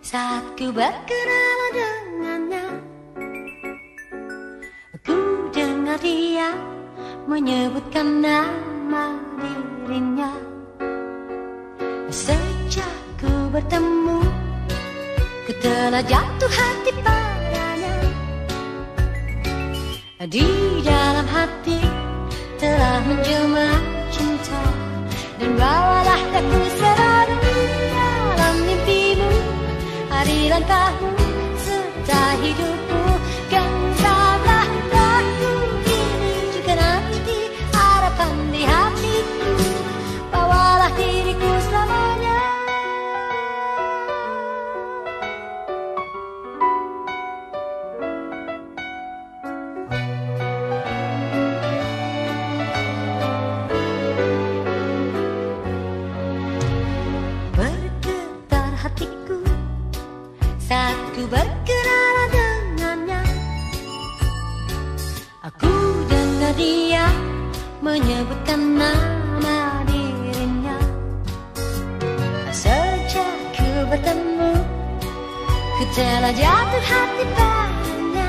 Saat ku berkenalan dengannya, ku dengar dia menyebutkan nama dirinya. Sejak ku bertemu, ku telah jatuh hati padanya. Di dalam hati telah menjelma cinta, dan bawalah aku selalu dalam mimpimu. Hari langkahmu serta hidupku, genggamlah aku kini juga nanti. Harapan di hatiku, bawalah diriku selamanya. Bergetar hatiku saat ku berkenalan dengannya. Aku dengar dia menyebutkan nama dirinya. Sejak ku bertemu, ku telah jatuh hati padanya.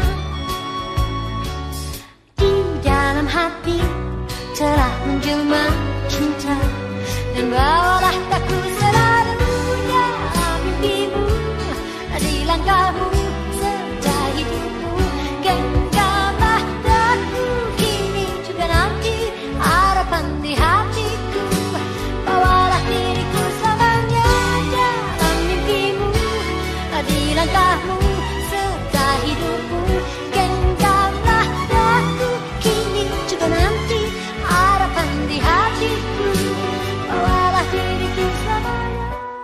Di dalam hati telah menjelma cinta, dan bawalah aku selalu dalam mimpimu. Di langkahmu serta hidupmu, genggamlah aku kini juga nanti. Harapan di hatiku, bawalah diriku selamanya dalam mimpimu. Di langkahmu serta hidupmu, genggamlah aku kini juga nanti. Harapan di hatiku, bawalah diriku selamanya.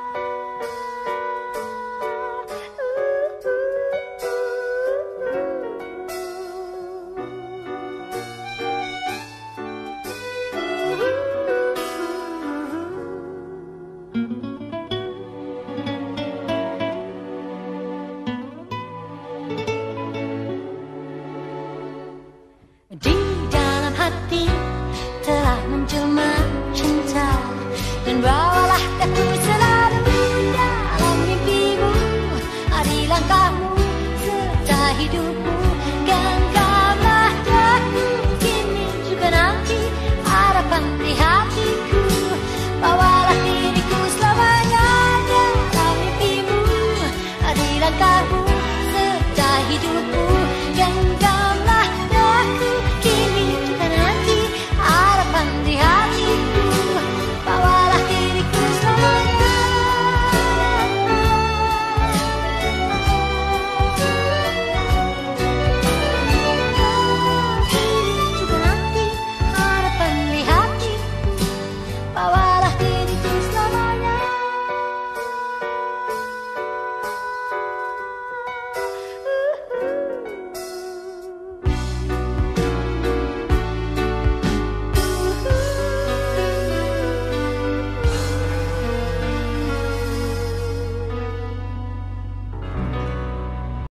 Di dalam hati telah menjelma cinta, dan bawalah aku selalu dalam mimpimu. Di langkahmu serta hidupmu,